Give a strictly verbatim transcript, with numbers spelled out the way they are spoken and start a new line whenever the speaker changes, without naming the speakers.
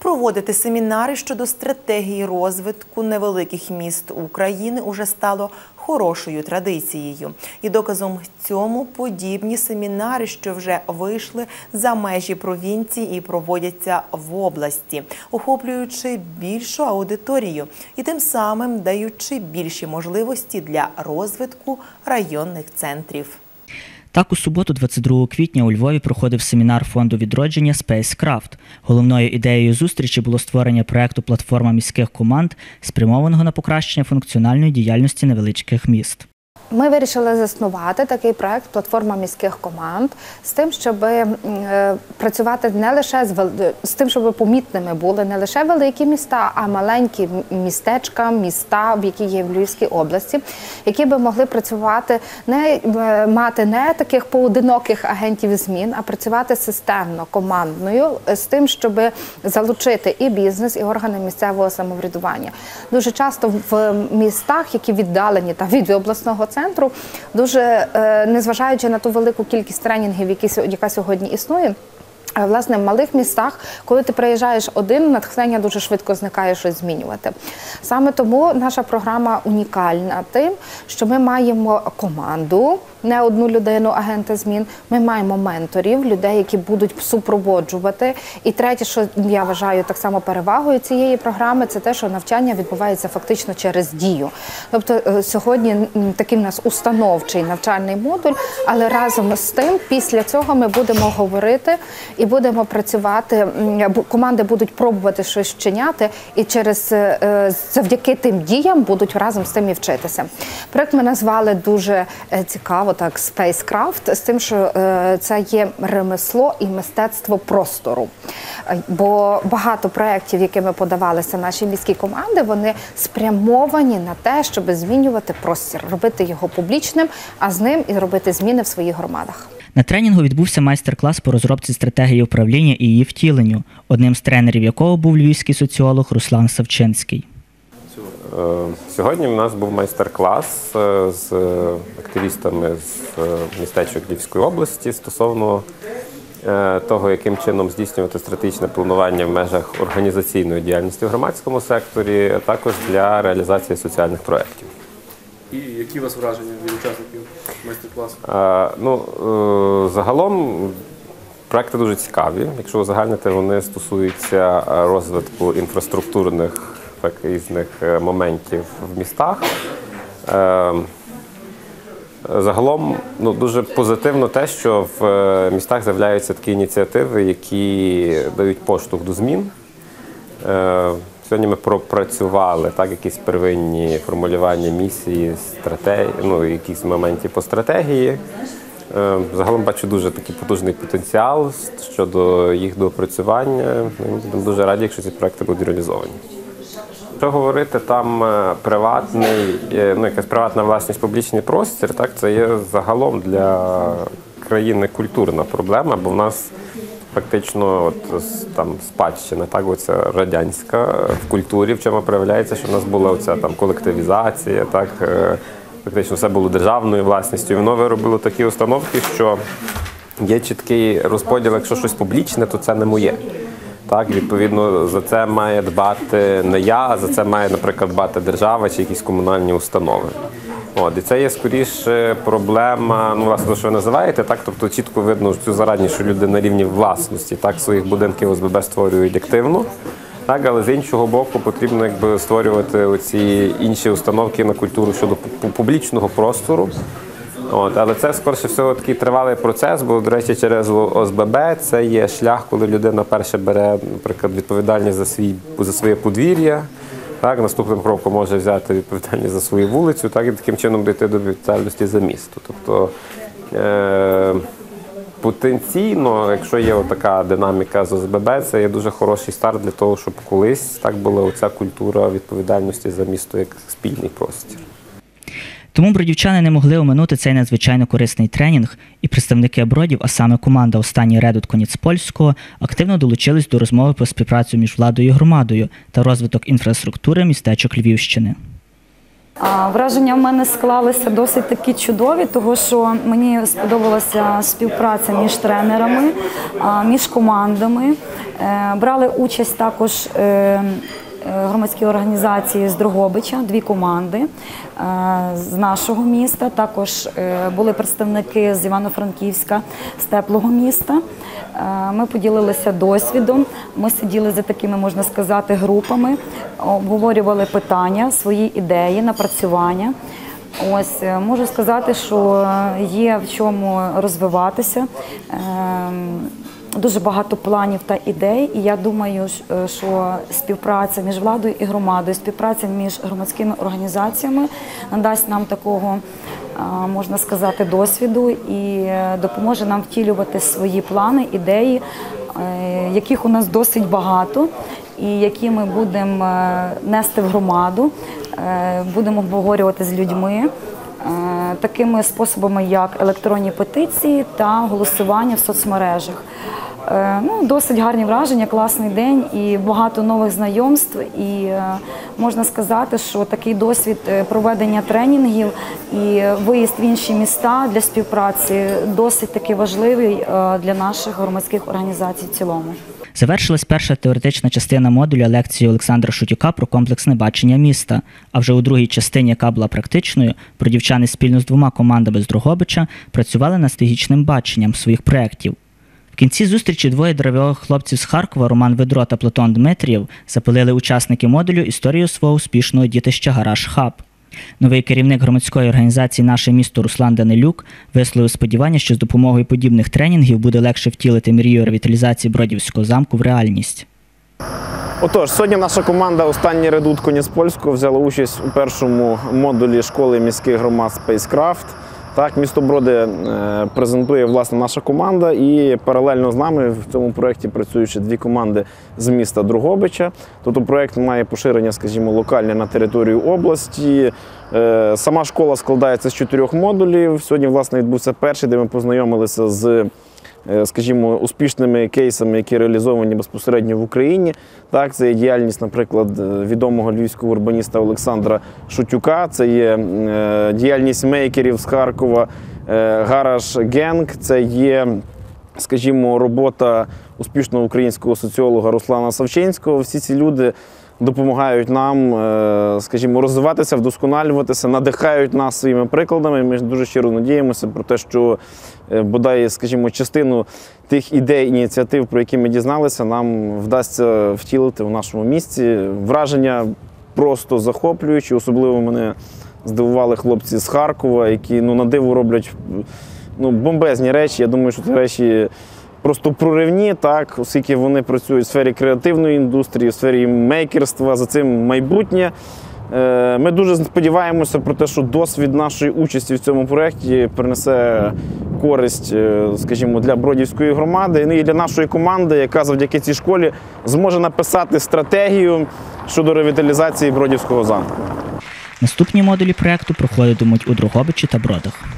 Проводити семінари щодо стратегії розвитку невеликих міст України уже стало хорошою традицією. І доказом цьому подібні семінари, що вже вийшли за межі провінції і проводяться в області, охоплюючи більшу аудиторію і тим самим даючи більші можливості для розвитку районних центрів.
Так, у суботу, двадцять другого квітня, у Львові проходив семінар фонду відродження «Спейскрафт». Головною ідеєю зустрічі було створення проєкту «Платформа міських команд», спрямованого на покращення функціональної діяльності невеличких міст.
Ми вирішили заснувати такий проект «Платформа міських команд» з тим, щоб е, працювати не лише з, з тим, щоб помітними були не лише великі міста, а маленькі містечка, міста, які є в Львівській області, які би могли працювати, не мати не таких поодиноких агентів змін, а працювати системно, командною, з тим, щоб залучити і бізнес, і органи місцевого самоврядування. Дуже часто в містах, які віддалені та від обласного центру, центру, дуже, незважаючи на ту велику кількість тренінгів, яка сьогодні існує, власне, в малих містах, коли ти приїжджаєш один, натхнення дуже швидко зникає щось змінювати. Саме тому наша програма унікальна тим, що ми маємо команду, не одну людину, агента змін, ми маємо менторів, людей, які будуть супроводжувати. І третє, що я вважаю так само перевагою цієї програми, це те, що навчання відбувається фактично через дію. Тобто сьогодні такий у нас установчий навчальний модуль, але разом з тим, після цього ми будемо говорити і будемо працювати, команди будуть пробувати щось вчиняти і через, завдяки тим діям будуть разом з тим і вчитися. Проект ми назвали дуже цікаво, так, «Спейскрафт», з тим, що це є ремесло і мистецтво простору. Бо багато проєктів, якими подавалися наші міські команди, вони спрямовані на те, щоб змінювати простір, робити його публічним, а з ним і робити зміни в своїх громадах.
На тренінгу відбувся майстер-клас по розробці стратегії управління і її втіленню, одним з тренерів якого був львівський соціолог Руслан Савчинський.
Сьогодні у нас був майстер-клас з активістами з містечок Львівської області стосовно того, яким чином здійснювати стратегічне планування в межах організаційної діяльності в громадському секторі, а також для реалізації соціальних проєктів.
І які у вас враження від учасників майстер-класу?
Ну, загалом проекти дуже цікаві. Якщо узагальнити, вони стосуються розвитку інфраструктурних так, різних моментів в містах. Загалом ну, дуже позитивно те, що в містах з'являються такі ініціативи, які дають поштовх до змін. Сьогодні ми пропрацювали так, якісь первинні формулювання місії, стратегії, ну, якісь моменти по стратегії. Загалом бачу дуже такий потужний потенціал щодо їх доопрацювання. Ми будемо дуже раді, якщо ці проекти будуть реалізовані. Якщо говорити там приватний, ну, якась приватна власність, публічний простір, так, це є загалом для країни культурна проблема, бо в нас фактично от, там, спадщина, так, оця радянська в культурі, в чому проявляється, що в нас була оця там колективізація, так, фактично все було державною власністю. І воно виробило такі установки, що є чіткий розподіл, якщо щось публічне, то це не моє. Так, відповідно, за це має дбати не я, а за це має, наприклад, дбати держава чи якісь комунальні установи. От, і це є скоріше проблема, ну, власне, що ви називаєте, так, тобто чітко видно цю зарадність, що люди на рівні власності, так, своїх будинків ОСББ створюють активно, так, але з іншого боку потрібно якби створювати оці інші установки на культуру щодо публічного простору. От, але це, скоріше всього, такий тривалий процес, бо, до речі, через ОСББ це є шлях, коли людина перше бере, наприклад, відповідальність за, свій, за своє подвір'я, так, наступним кроком може взяти відповідальність за свою вулицю, так, і таким чином дійти до відповідальності за місто. Тобто, е- потенційно, якщо є така динаміка з ОСББ, це є дуже хороший старт для того, щоб колись так була оця культура відповідальності за місто як спільний простір.
Тому бродівчани не могли оминути цей надзвичайно корисний тренінг, і представники бродів, а саме команда «Останній редут Коніцпольського», активно долучились до розмови про співпрацю між владою і громадою та розвиток інфраструктури містечок Львівщини.
А, Враження в мене склалися досить такі чудові, тому що мені сподобалася співпраця між тренерами, а, між командами. Е, Брали участь також е, громадські організації з Дрогобича, дві команди е, з нашого міста. Також е, були представники з Івано-Франківська, з теплого міста. Е, Ми поділилися досвідом, ми сиділи за такими, можна сказати, групами, обговорювали питання, свої ідеї, напрацювання. Ось, е, можу сказати, що є в чому розвиватися. Е, Дуже багато планів та ідей, і я думаю, що співпраця між владою і громадою, співпраця між громадськими організаціями надасть нам такого, можна сказати, досвіду і допоможе нам втілювати свої плани, ідеї, яких у нас досить багато, і які ми будемо нести в громаду, будемо обговорювати з людьми. Такими способами, як електронні петиції та голосування в соцмережах. Ну, досить гарні враження, класний день і багато нових знайомств. І можна сказати, що такий досвід проведення тренінгів і виїзд в інші міста для співпраці досить таки важливий для наших громадських організацій в цілому.
Завершилась перша теоретична частина модуля лекції Олександра Шутюка про комплексне бачення міста. А вже у другій частині, яка була практичною, бродівчани спільно з двома командами з Дрогобича працювали над стратегічним баченням своїх проєктів. В кінці зустрічі двоє драйвових хлопців з Харкова, Роман Ведро та Платон Дмитрієв, запалили учасники модулю історію свого успішного дітища «Гараж Хаб». Новий керівник громадської організації «Наше місто» Руслан Данилюк висловив сподівання, що з допомогою подібних тренінгів буде легше втілити мрію ревіталізації Бродівського замку в реальність.
Отож, сьогодні наша команда «Останній редут Коніспольського» взяла участь у першому модулі школи міських громад «Спейскрафт». Так, місто Броди презентує, власне, наша команда, і паралельно з нами в цьому проєкті працюють ще дві команди з міста Дрогобича. Тобто проєкт має поширення, скажімо, локальне на територію області. Сама школа складається з чотирьох модулів. Сьогодні, власне, відбувся перший, де ми познайомилися з, скажімо, успішними кейсами, які реалізовані безпосередньо в Україні. Так, це є діяльність, наприклад, відомого львівського урбаніста Олександра Шутюка, це є діяльність мейкерів з Харкова, Гараж Генг, це є, скажімо, робота успішного українського соціолога Руслана Савчинського. Всі ці люди допомагають нам, скажімо, розвиватися, вдосконалюватися, надихають нас своїми прикладами. Ми дуже щиро надіємося про те, що бодай, скажімо, частину тих ідей, ініціатив, про які ми дізналися, нам вдасться втілити в нашому місті. Враження просто захоплюючі, особливо мене здивували хлопці з Харкова, які, ну, на диво роблять, ну, бомбезні речі. Я думаю, що ці речі просто проривні, так, оскільки вони працюють в сфері креативної індустрії, в сфері мейкерства, за цим майбутнє. Ми дуже сподіваємося про те, що досвід нашої участі в цьому проєкті принесе користь, скажімо, для Бродівської громади і для нашої команди, яка завдяки цій школі зможе написати стратегію щодо ревіталізації Бродівського замку.
Наступні модулі проєкту проходитимуть у Дрогобичі та Бродах.